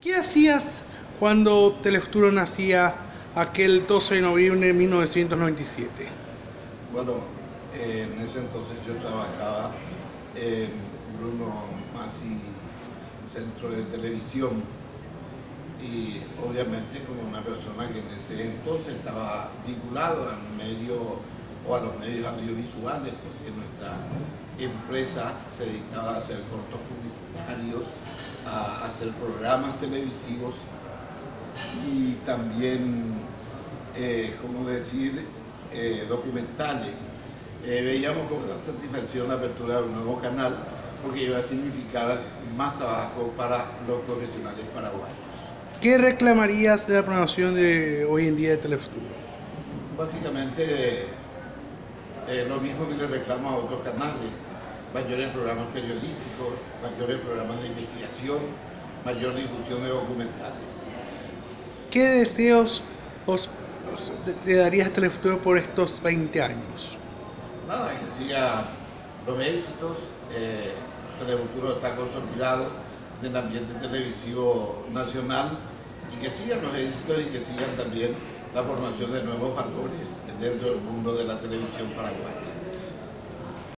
¿Qué hacías cuando Telefuturo nacía aquel 12 de noviembre de 1997? Bueno, en ese entonces yo trabajaba en Bruno Masi Centro de Televisión y obviamente como una persona que en ese entonces estaba vinculado al medio o a los medios audiovisuales, porque nuestra empresa se dedicaba a hacer cortos publicitarios, a hacer programas televisivos y también, ¿cómo decir?, documentales. Veíamos con gran satisfacción la apertura de un nuevo canal porque iba a significar más trabajo para los profesionales paraguayos. ¿Qué reclamarías de la programación de hoy en día de Telefuturo? Básicamente lo mismo que le reclamo a otros canales: mayores programas periodísticos, mayores programas de investigación, mayor difusión de documentales. ¿Qué deseos le darías a Telefuturo por estos 20 años? Nada, que siga los éxitos. Telefuturo está consolidado en el ambiente televisivo nacional y que sigan los éxitos y que sigan también la formación de nuevos valores dentro del mundo de la televisión paraguaya.